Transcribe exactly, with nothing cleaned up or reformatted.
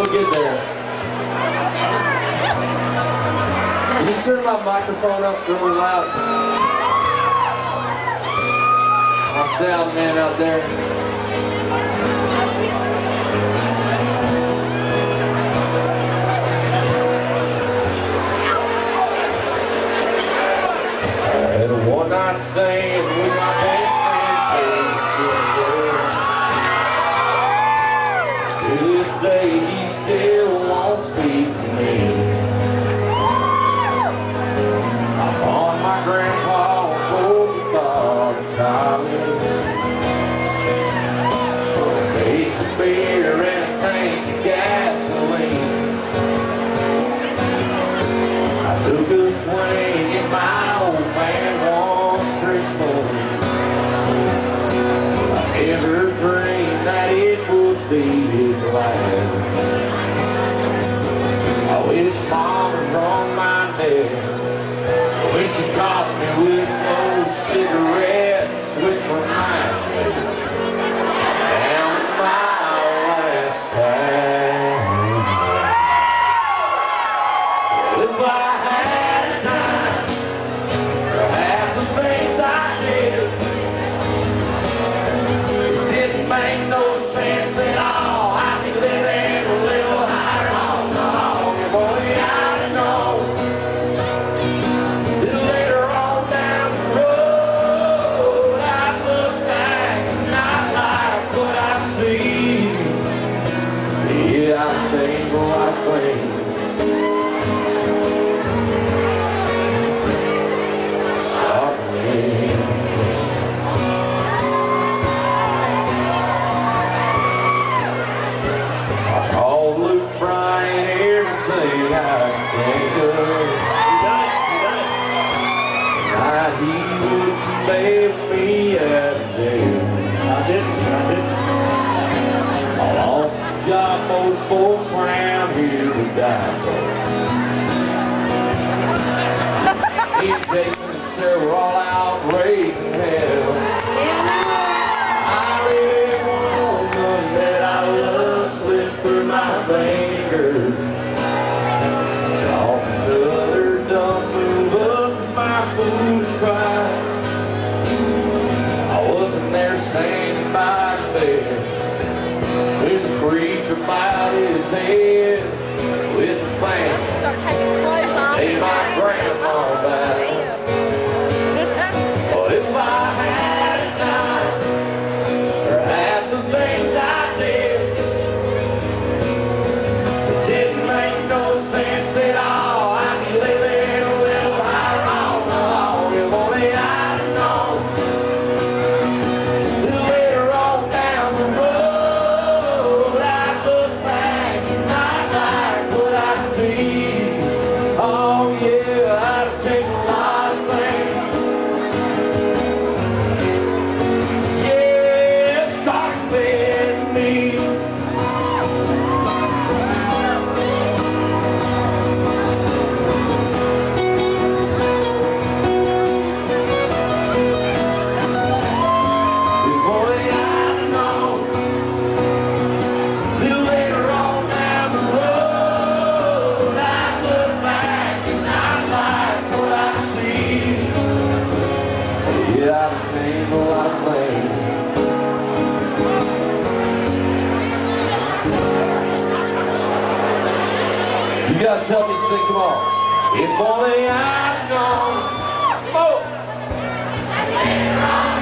We'll get there. Can you turn my microphone up really loud? My sound man out there. I had a one night stand with my best friend's sister. To this day, he still won't speak to me. I bought my grandpa's old guitar in college, a case of beer and a tank of gasoline. I took a swing at my old man one Christmas. I never dreamed that it would be his last. I wish Mom had rung my bell when she caught me with those cigarettes, which reminds me down in my last time. Well, if I had time for half the things I did, it didn't make no sense at all. I could live in a little higher on the hog. Boy, I know that later on down the road, I look back and not like what I see. Yeah, I've seen a lot of things. Sorry. I called Luke Bryan everything I could think of. Night he wouldn't bail me out of jail. I didn't, I didn't. I lost the job, most folks around here would die for. Me and Jason and Sarah were all out raising hell. I really woman that I love slipped through my fingers. Chalk another dumb move up to my foolish pride. I wasn't there standing by the bed when the preacher bowed his head with the family. Hey, my grandma back. Well, if I had a night for half the things I did, it didn't make no sense at all. I could live in a little higher on the hog. If only I'd known that later on down the road, I'd look back and not like what I see. Oh yeah, I'd take a lot of things. Yeah, start with me. If only I'd known that later on down the road, I'd look back and not like what I see. Yeah, I've seen a lot of things. You guys help me sing, come on. If only I'd known. Oh!